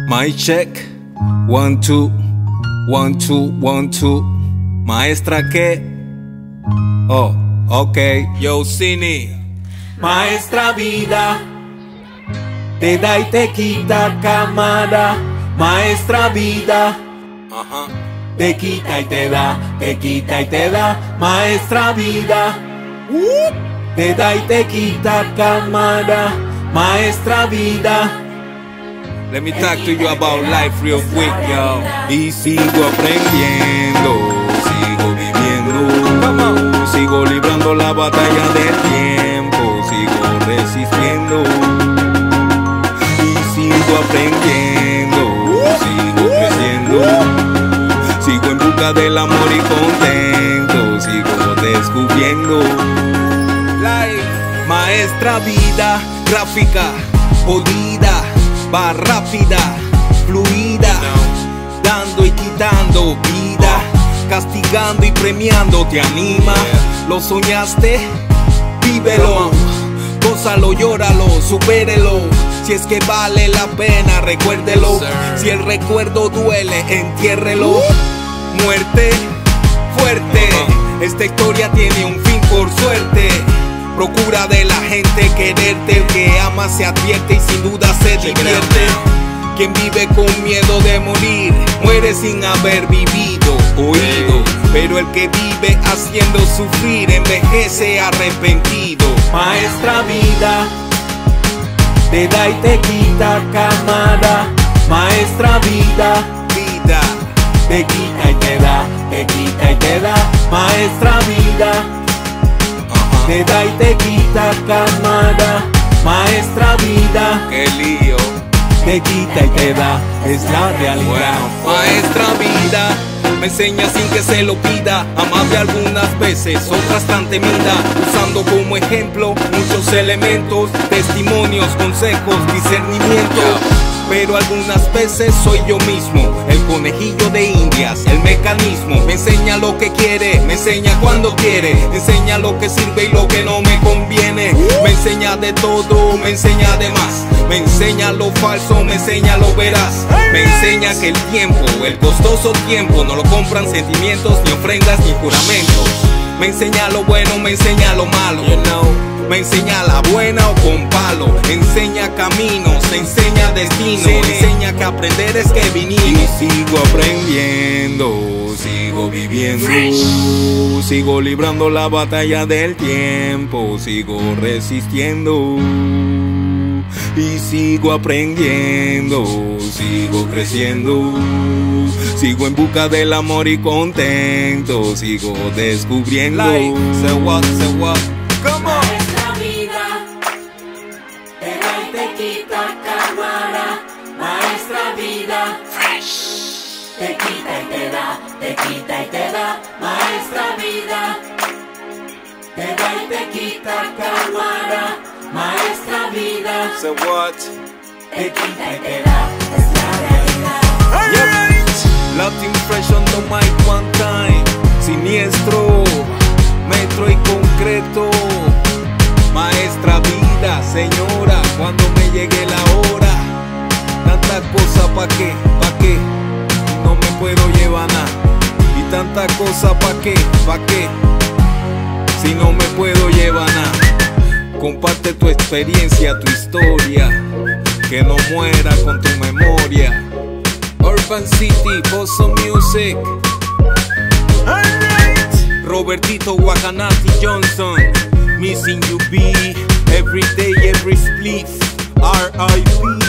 My check, 1, 2, 1, 2, 1, 2. Maestra, ¿qué? Oh, ok. Yo, Cine. Maestra vida, te da y te quita, cámara. Maestra vida, te quita y te da, te quita y te da. Maestra vida, te da y te quita, cámara. Maestra vida. Let me talk to you about life real quick, yo. Y sigo aprendiendo, sigo viviendo, sigo librando la batalla del tiempo, sigo resistiendo. Y sigo aprendiendo, sigo creciendo, sigo en busca del amor y contento, sigo descubriendo. Maestra vida, gráfica, polida, va rápida, fluida, dando y quitando vida, castigando y premiando, te anima. ¿Lo soñaste? Vívelo, gózalo, llóralo, supérelo. Si es que vale la pena, recuérdelo. Si el recuerdo duele, entiérrelo. Muerte fuerte, esta historia tiene un fin por suerte. Procura de la gente quererte, el que ama se advierte y sin duda se divierte. Quien vive con miedo de morir, muere sin haber vivido, oído. Pero el que vive haciendo sufrir, envejece arrepentido. Maestra vida, te da y te quita, cámara. Maestra vida, vida, te quita y te da, te quita y te da. Maestra vida, te da y te quita, cámara. Maestra vida, qué lío, te quita y te da, es la realidad. Maestra vida, me enseña sin que se lo pida, amable algunas veces, otras tan temida, usando como ejemplo muchos elementos, testimonios, consejos, discernimiento. Pero algunas veces soy yo mismo, el conejillo de indias, el mecanismo. Me enseña lo que quiere, me enseña cuando quiere, me enseña lo que sirve y lo que no me conviene. Me enseña de todo, me enseña de más, me enseña lo falso, me enseña lo veraz. Me enseña que el tiempo, el costoso tiempo, no lo compran sentimientos, ni ofrendas, ni juramentos. Me enseña lo bueno, me enseña lo malo, me enseña la buena o con palo. Enseña caminos, enseña destino, enseña que aprender es que vinimos. Y sigo aprendiendo, sigo viviendo, sigo librando la batalla del tiempo, sigo resistiendo. Y sigo aprendiendo, sigo creciendo, sigo en busca del amor y contento, sigo descubriendo. Say what, come on. Maestra vida, te da y te quita, cámara. Maestra vida, fresh, te quita y te da, te quita y te da. Maestra vida, te da y te quita, cámara. Maestra vida, Say what? te quita y te da, es la realidad. Yep. Latin fresh on the mic one time. Siniestro, metro y concreto. Maestra vida, señora, cuando me llegue la hora. Tanta cosa pa' qué, no me puedo llevar nada. Y tanta cosa pa' qué, si no me puedo llevar nada. Comparte tu experiencia, tu historia, que no muera con tu memoria. Urban City, Bosso Music. Robertito Wakanati Johnson, Missing You Be, Every Day, Every Split, R.I.P.